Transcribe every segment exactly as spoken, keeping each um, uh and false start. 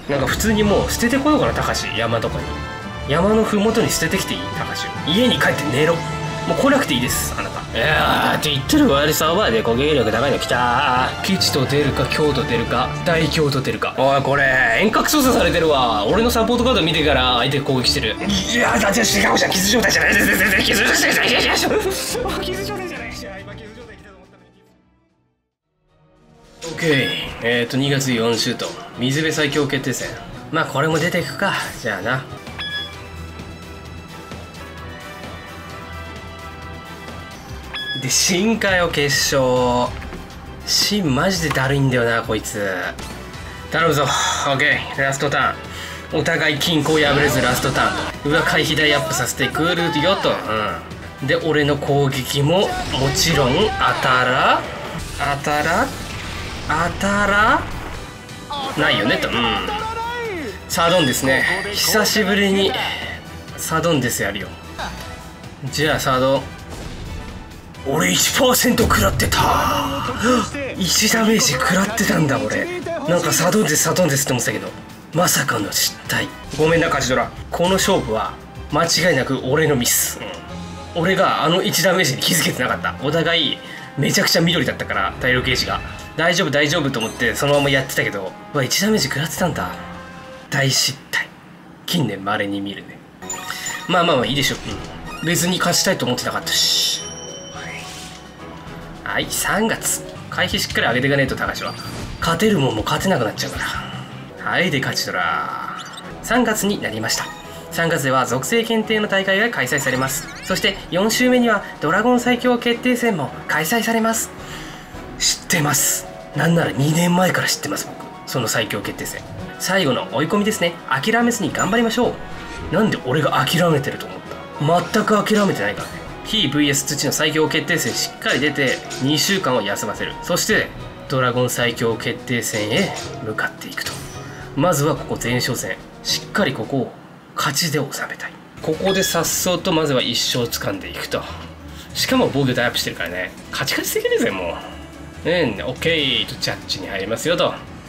なんか普通にもう捨ててこようかな、たかし。山とかに、山のふもとに捨ててきていい？たかしを家に帰って寝ろ。もう来なくていいです、あなた。いやーって言ってる割り相場で攻撃力高いの来たー。吉と出るか京と出るか大京と出るか。おいこれ遠隔操作されてるわ。俺のサポートカード見てから相手攻撃してる。いやだって違うじゃん、傷状態じゃないです。全然傷状態じゃない。傷状態じゃないし、今傷状態来たと思ったのに。オッケー。えーとにがつよん週と水辺最強決定戦。まあこれも出ていくか。じゃあな。で新かよ決勝。新マジでだるいんだよなこいつ。頼むぞ。オッケー。ラストターン。お互い均衡破れずラストターン。うわ回避台アップさせてくるよと。うん。で俺の攻撃ももちろん当たら当たら当たらないよねと。うん。サドンですね。久しぶりにサドンですやるよ。じゃあサドン。俺 いちパーセント 食らってた。いちダメージ食らってたんだ俺。なんかサドンですサドンですって思ってたけど、まさかの失態。ごめんなカジドラ。この勝負は間違いなく俺のミス、うん、俺があのいちダメージに気づけてなかった。お互いめちゃくちゃ緑だったから体力ゲージが。大丈夫大丈夫と思ってそのままやってたけど、うわいちダメージ食らってたんだ。大失態。近年稀に見るね。まあまあまあいいでしょ、うん、別に勝ちたいと思ってなかったし。はい、さんがつ回避しっかり上げていかねえと高橋は勝てるもんも勝てなくなっちゃうから。はいで勝ち取ら。さんがつになりました。さんがつでは属性検定の大会が開催されます。そしてよん週目にはドラゴン最強決定戦も開催されます。知ってます。なんならにねんまえから知ってます僕。その最強決定戦最後の追い込みですね。諦めずに頑張りましょう。なんで俺が諦めてると思った？全く諦めてないからね。非 ブイエス 土の最強決定戦しっかり出てにしゅうかんを休ませる。そしてドラゴン最強決定戦へ向かっていくと。まずはここ前哨戦しっかりここを勝ちで収めたい。ここでさっそうとまずはいっ勝掴んでいくと。しかも防御大アップしてるからね、カチカチ的ですよもう。ねえ OK とジャッジに入りますよと。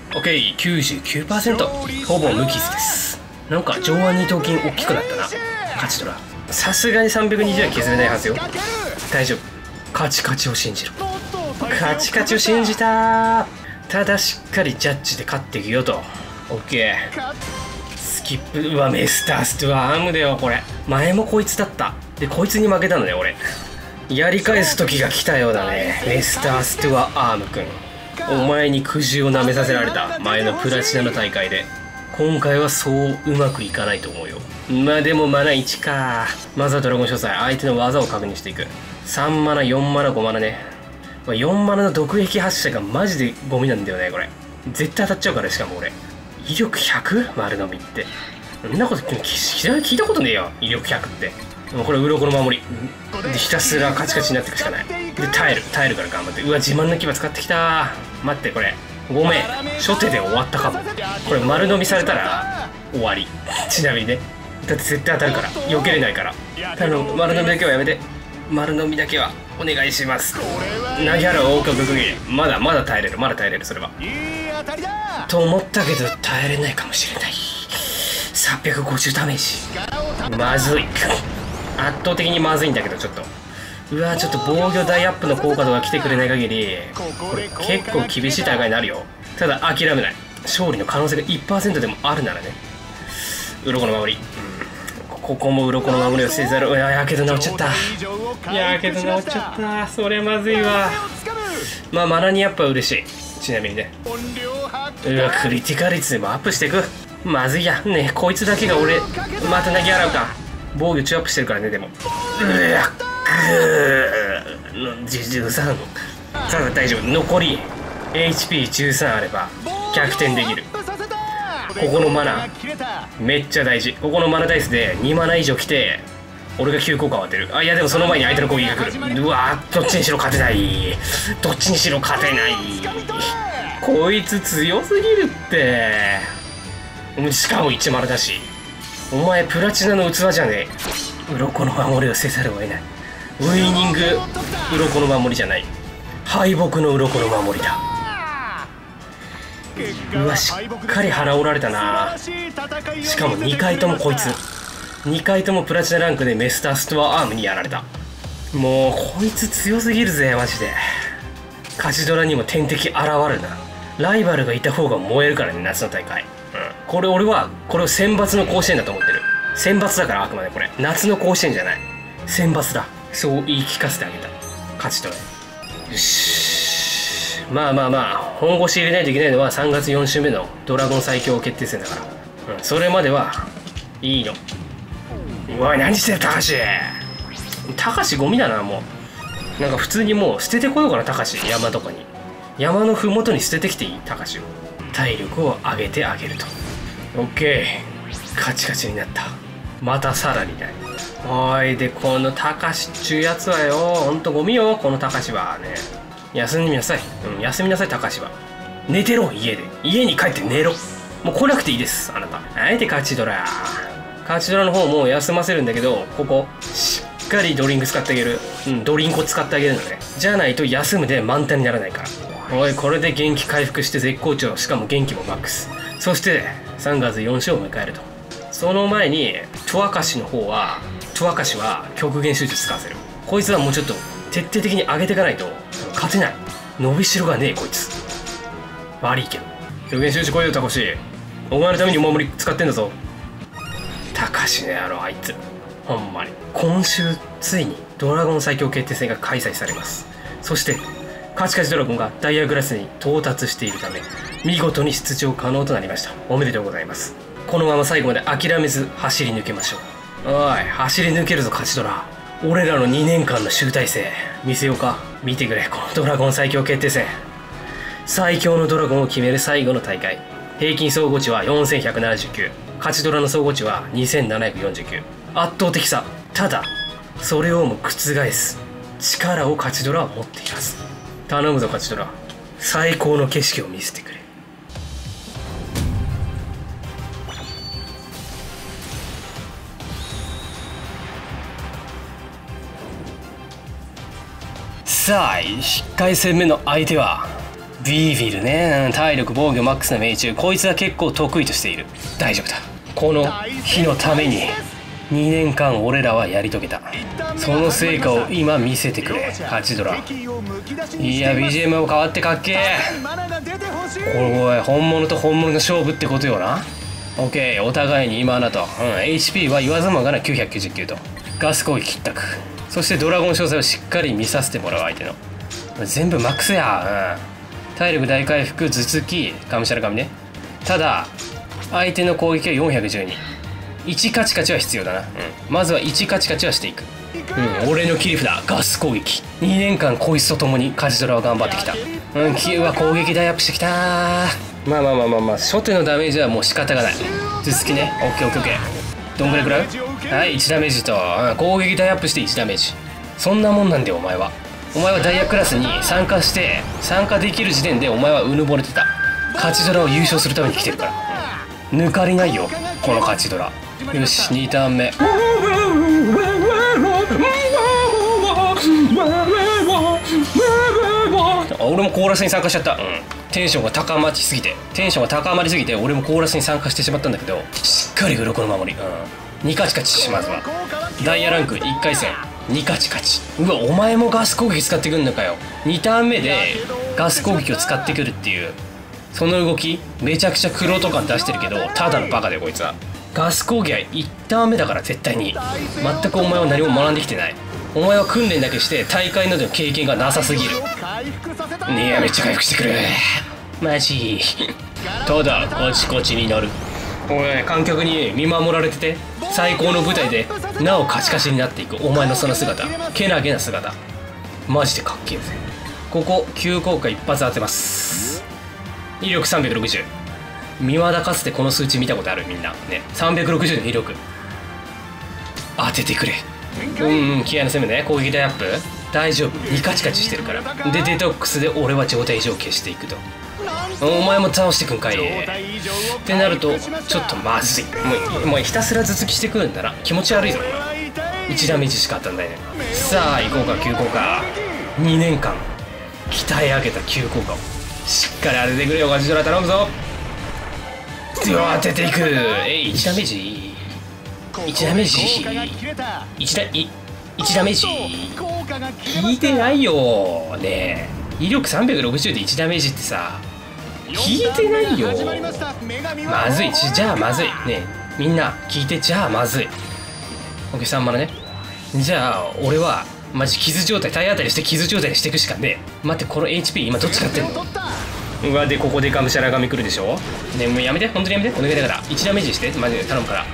OK きゅうじゅうきゅうパーセント ほぼ無傷です。なんか上腕二頭筋大きくなったな勝ち取ら。さすがにさんびゃくにじゅうは削れないはずよ。大丈夫。カチカチを信じる。カチカチを信じた。ただしっかりジャッジで勝っていくよと。 OK スキップ。うわメスターストゥアームだよこれ。前もこいつだったでこいつに負けたのね俺。やり返す時が来たようだねメスターストゥアアームくん。お前に苦渋をなめさせられた前のプラチナの大会で。今回はそううまくいかないと思うよ。まあでもマナいちか。まずはドラゴン詳細相手の技を確認していく。さんマナよんマナごマナね。よんマナの毒液発射がマジでゴミなんだよねこれ。絶対当たっちゃうからしかも俺威力 ひゃく？ 丸飲みってそんなこと聞いたことねえよ威力ひゃくって。でもこれ鱗の守りでひたすらカチカチになっていくしかない。で耐える耐えるから頑張って。うわ自慢の牙使ってきた。待ってこれごめん初手で終わったかも。これ丸飲みされたら終わりちなみにね。だって絶対当たるから避けれないから。頼む丸飲みだけはやめて。丸飲みだけはお願いします。投げ払う王国区切りまだまだ耐えれるまだ耐えれるそれは。と思ったけど耐えれないかもしれない。さんびゃくごじゅうダメージまずい圧倒的にまずいんだけどちょっと。うわちょっと防御大アップの効果とか来てくれない限りこれ結構厳しい大会になるよ。ただ諦めない。勝利の可能性が いちパーセント でもあるならね。鱗の守り、うん、ここも鱗の守りをせざる。うわやけど治っちゃった。やけど治っちゃった。それまずいわ。まあマナにアップは嬉しい。ちなみにねうわクリティカル率でもアップしていく。まずいやねこいつだけが俺また投げ払うか。防御中アップしてるからねでも。うわじゅうさん。さあ大丈夫。残り エイチピーじゅうさん あれば逆転できる。ここのマナめっちゃ大事。ここのマナダイスでにマナ以上来て俺が急降下を当てる。あいやでもその前に相手の攻撃が来る。うわどっちにしろ勝てない。どっちにしろ勝てない。こいつ強すぎるって。しかもいちマナだし。お前プラチナの器じゃねえ。鱗の守りをせざるを得ない。ウイニング鱗の守りじゃない敗北の鱗の守りだ。 うわ、しっかり腹折られたな。しかもにかいともこいつにかいともプラチナランクでメスターストアアームにやられた。もうこいつ強すぎるぜマジで。勝ちドラにも天敵現るな。ライバルがいた方が燃えるからね、夏の大会。うん、これ俺はこれを選抜の甲子園だと思ってる。選抜だから、あくまでこれ夏の甲子園じゃない、選抜だ。そう言い聞かせてあげた。勝ちドラ。よし、まあまあまあ本腰入れないといけないのはさんがつよん週目のドラゴン最強決定戦だから、うん、それまではいいの。おい何してる高橋。高橋ゴミだな。もうなんか普通にもう捨ててこようかな、高橋。山とかに、山の麓に捨ててきていい、高橋を。体力を上げてあげると。オッケー、カチカチになった。またさらにない。おいで、この高橋っちゅうやつはよ、ほんとゴミよこの高橋はね。休みなさい、うん、休みなさい高橋は。寝てろ、家で。家に帰って寝ろ。もう来なくていいです、あなた。あえて勝ちドラ。勝ちドラの方も休ませるんだけど、ここしっかりドリンク使ってあげる。うん、ドリンクを使ってあげるのね。じゃないと休むで満タンにならないから。おい、これで元気回復して絶好調。しかも元気もマックス。そしてさんがつよん週を迎えると。その前にトワカシの方はトワカシは極限集中使わせる。こいつはもうちょっと徹底的に上げていかないと勝てない。伸びしろがねえこいつ。悪いけど極限集中来いよ高橋。お前のためにお守り使ってんだぞ。高橋ね、あのあいつほんまに。今週ついにドラゴン最強決定戦が開催されます。そしてカチカチドラゴンがダイヤグラスに到達しているため見事に出場可能となりました。おめでとうございます。このまま最後まで諦めず走り抜けましょう。おい走り抜けるぞ勝ちドラ。俺らのにねんかんの集大成見せようか。見てくれ、このドラゴン最強決定戦。最強のドラゴンを決める最後の大会。平均総合値はよんせんひゃくななじゅうきゅう、勝ちドラの総合値はにせんななひゃくよんじゅうきゅう。圧倒的さ。ただそれをも覆す力を勝ちドラは持っています。頼むぞ勝ちドラ、最高の景色を見せてくれ。さあいっかい戦目の相手はビービルね。体力防御マックスの命中。こいつは結構得意としている。大丈夫だ。この日のためににねんかん俺らはやり遂げた。その成果を今見せてくれ勝ちドラ。いや ビージーエム も変わってかっけえ。これ本物と本物の勝負ってことよな。 OK、 お互いに今あなた、うん、エイチピー は言わずもがなきゅうひゃくきゅうじゅうきゅうとガス攻撃一択。そしてドラゴン詳細をしっかり見させてもらう相手の全部マックスや、うん、体力大回復頭突きがむしゃら髪ね。ただ相手の攻撃はよんひゃくじゅうに。いちカチカチは必要だな、うん、まずはいちカチカチはしていく。うん、俺の切り札ガス攻撃。にねんかんこいつと共に勝ちドラは頑張ってきた。うん、キューは攻撃大アップしてきた。まあまあまあまあまあ初手のダメージはもう仕方がない。頭突きね。オッケーオッケーオッケー。どんぐらいくらう。はい、いちダメージと、うん、攻撃大アップしていちダメージ。そんなもんなんだよお前は。お前はダイヤクラスに参加して参加できる時点でお前はうぬぼれてた。勝ちドラを優勝するために来てるから、うん、抜かりないよこの勝ちドラ。よしにターン目。俺もコーラスに参加しちゃった、うん、テンションが高まりすぎてテンションが高まりすぎて俺もコーラスに参加してしまったんだけど、しっかり鱗の守り、うん、にカチカチしますわ。ダイヤランクいっかい戦にカチカチ。うわお前もガス攻撃使ってくんのかよ。にターン目でガス攻撃を使ってくるっていうその動きめちゃくちゃクロート感出してるけど、ただのバカだよこいつは。ガス攻撃はいちターン目だから絶対に。全くお前は何も学んできてない。お前は訓練だけして大会などの経験がなさすぎる。いやめっちゃ回復してくるマジただコチコチになる。おい観客に見守られてて最高の舞台でなおカチカチになっていくお前のその姿、けなげな姿マジでかっけえぜ。ここ急降下一発当てます。威力さんびゃくろくじゅう。未だかつてこの数値見たことあるみんなね。さんびゃくろくじゅうの威力当ててくれ。うんうん気合の攻めね。攻撃大アップ大丈夫。にカチカチしてるから。でデトックスで俺は状態異常を消していくと。お前も倒してくんかいってなるとちょっとまずい。もうもうひたすら頭突きしてくるんだな。気持ち悪いぞお前。いちダメージしかあったんだよね。さあ行こうか急降下。にねんかん鍛え上げた急降下をしっかり当ててくれよガジドラ、頼むぞ。当てていく。えい、いちダメージ、いちダメージ、いちダいいちダメージ効いてないよね。威力さんびゃくろくじゅうでいちダメージってさ効いてないよ。まずい。じゃあまずいね。みんな聞いて。じゃあまずい。オッケー、さんマナね。じゃあ俺はマジ傷状態、体当たりして傷状態にしていくしかねえ。待って、この エイチピー 今どっち買ってんの。うわ、でここでがむしゃらがみ来るでしょ。ね、もうやめて、本当にやめて、お願いだからいちダメージしてマジで頼むから。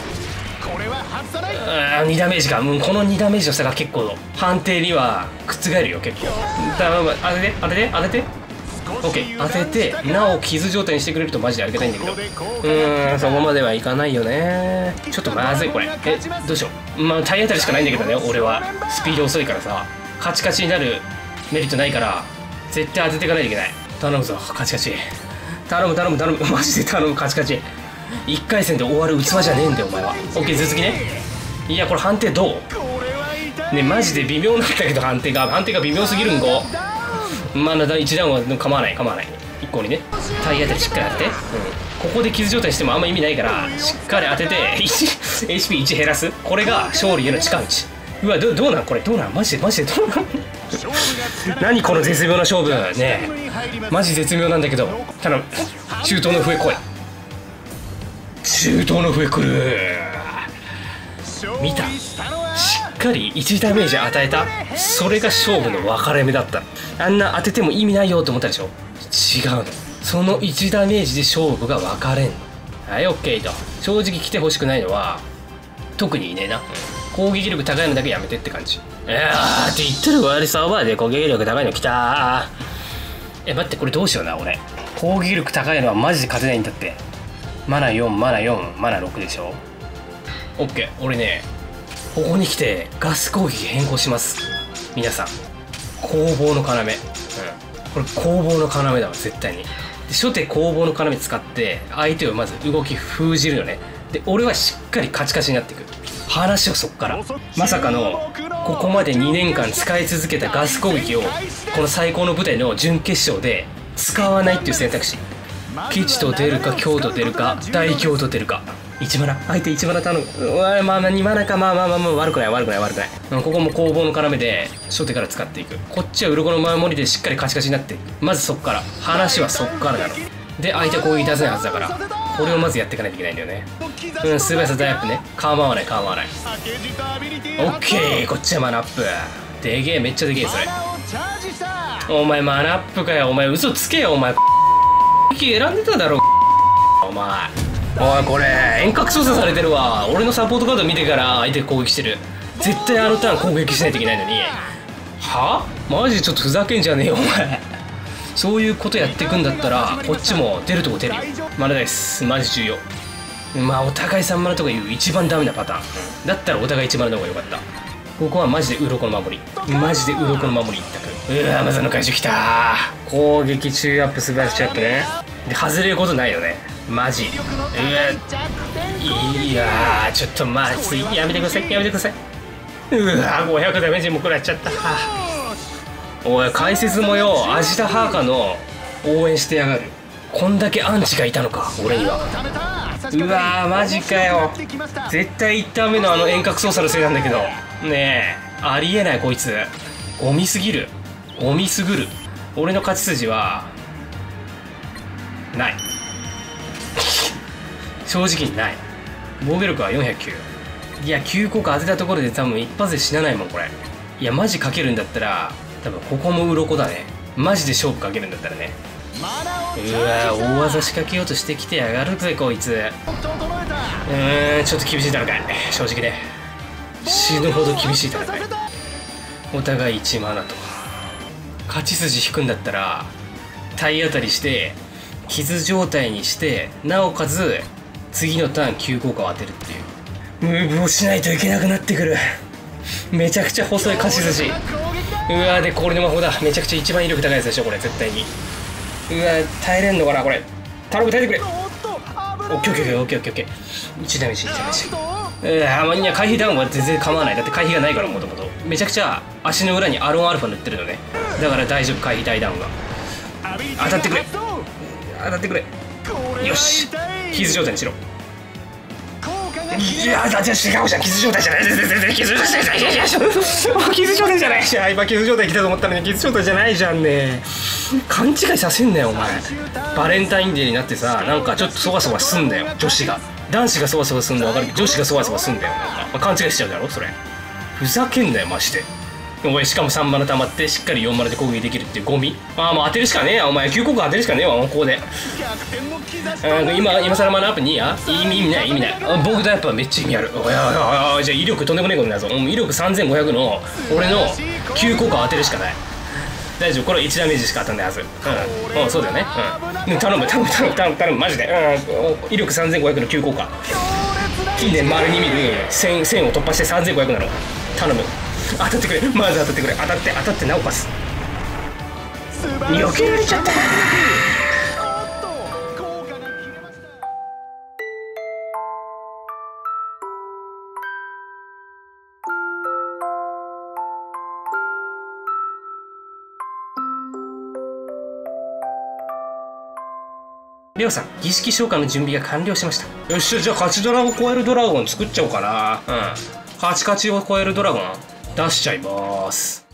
あーにダメージか。もうこのにダメージの差が結構判定には覆るよ結構。頼む、当てて当てて当てて。オッケー、当ててなお傷状態にしてくれるとマジでありがたいんだけど、うーんそこまではいかないよね。ちょっとまずいこれ。えどうしよう。まあ体当たりしかないんだけどね。俺はスピード遅いからさカチカチになるメリットないから絶対当てていかないといけない。頼むぞカチカチ、頼む頼む頼む、マジで頼むカチカチ。いっかい戦で終わる器じゃねえんだよお前は。オッケー、続きね。いやこれ判定どうね。マジで微妙なんだけど判定が判定が微妙すぎるんご。まあいちダウンは構わない構わない。一向にね体当たりしっかり当てて、うん、ここで傷状態してもあんま意味ないからしっかり当てて エイチピーいち 減らす。これが勝利への近道。うわ ど, どうなんこれ、どうなんマジでマジでどうなん何この絶妙な勝負ねえ。マジ絶妙なんだけど頼む。中東の笛来い。中東の笛来る。見た、しっかりいちダメージ与えた。それが勝負の分かれ目だった。あんな当てても意味ないよと思ったでしょ。違うの、そのいちダメージで勝負が分かれんの。はい、オッケーと。正直来てほしくないのは特にいねえな。攻撃力高いのだけやめてって感じ。いやーって言ってる割りサーバーで攻撃力高いの来たー。え待って、これどうしような。俺攻撃力高いのはマジで勝てないんだって。マナよんマナよんマナろくでしょ。オッケー、俺ねここに来てガス攻撃変更します。皆さん攻防の要、うん、これ攻防の要だわ絶対に。で初手攻防の要使って相手をまず動き封じるよね。で俺はしっかりカチカチになっていく。話をそっから。まさかのここまでにねんかん使い続けたガス攻撃をこの最高の舞台の準決勝で使わないっていう選択肢。吉と出るか強と出るか大強と出るか。いちマナ相手いちマナ頼む。うわまあまあにマナか。まあまあまあまあ悪くない悪くない悪くない。ここも攻防の要で初手から使っていく。こっちは鱗の守りでしっかりカチカチになっていく。まずそっから話はそっからなので、相手は攻撃出せないはずだからこれをまずやっていかないといけないんだよね。うん素早さ大アップね。構わない構わない。オッケー、こっちはマナアップ。でげえ、めっちゃでげえそれ。お前マナアップかよ。お前嘘つけよお前。選んでただろお前。おいこれ遠隔操作されてるわ。俺のサポートカード見てから相手攻撃してる。絶対あのターン攻撃しないといけないのに。はマジでちょっとふざけんじゃねえよお前。そういうことやっていくんだったらこっちも出るとこ出るよ。マナダイスマジ重要。まあお互いさんマナとかいう一番ダメなパターンだったらお互いいちマナの方が良かった。ここはマジで鱗の守り。マジで鱗の守り一択。うわアマゾンの回収きたー。攻撃中アップ素晴らしいアップね。で外れることないよねマジ。うわいやーちょっとまずい。やめてくださいやめてください。うわごひゃくダメージも食らっちゃった。おい解説もよアジタハーカの応援してやがる。こんだけアンチがいたのか俺には。うわーマジかよ。絶対いちターン目のあの遠隔操作のせいなんだけどねえ。ありえないこいつゴミすぎるゴミすぐる。俺の勝ち筋はない正直にない。防御力はよんひゃくきゅう。いやきゅう効果当てたところで多分一発で死なないもんこれ。いやマジかけるんだったら多分ここも鱗だねマジで勝負かけるんだったらね。うわ大技仕掛けようとしてきてやがるぜこいつ。うーんちょっと厳しい戦い正直ね。死ぬほど厳しい戦い。お互いいちマナと勝ち筋引くんだったら体当たりして傷状態にしてなおかつ次のターン急効果を当てるっていうムーブをしないといけなくなってくる。めちゃくちゃ細い勝ち筋。うわでこれの魔法だ。めちゃくちゃ一番威力高いやつでしょこれ絶対に。うわ耐えれんのかなこれ。頼む耐えてくれ。オッケーオッケーオッケーオッケーオッケー。いちダメージいちダメージ。うわいや回避ダウンは全然構わない。だって回避がないからもともとめちゃくちゃ足の裏にアロンアルファ塗ってるのね。だから大丈夫回避大ダウンが。 当たってくれ当たってくれ。よし傷状態にしろ。いやだじゃ違うじゃん、傷状態じゃない傷状態じゃない傷状態じゃないじゃん。今傷状態来たと思ったのに傷状態じゃないじゃんね。勘違いさせんなよお前。バレンタインデーになってさ、なんかちょっとそわそわすんだよ女子が。男子がそわそわすんだ分かるけど女子がそわそわすんだよ。なんか、まあ、勘違いしちゃうだろそれ。ふざけんなよマジで。おいしかもさんマナ溜まってしっかりよんマナで攻撃できるっていうゴミ。ああもう当てるしかねえやお前。きゅうこく当てるしかねえわここで。今今更マナアップにや意味意味ない意味ない。僕とやっぱめっちゃ意味ある。おいおいおいじゃあ威力とんでもねえことになるぞ。威力さんぜんごひゃくの俺のきゅうこく当てるしかない。大丈夫これいちダメージしか当たんないはず。うん、うん、そうだよね。うん、頼む頼む頼む頼む頼むマジで。うん、威力さんぜんごひゃくのきゅうこくか。近年丸に見るせんを突破してさんぜんごひゃくなの。頼む当たってくれまず当たってくれ。当たって当たってなおかつ避けられちゃった。レオさん、儀式召喚の準備が完了しました。よっしゃ、じゃあ勝ちドラを超えるドラゴン作っちゃおうかな。うん、カチカチを超えるドラゴン出しちゃいます。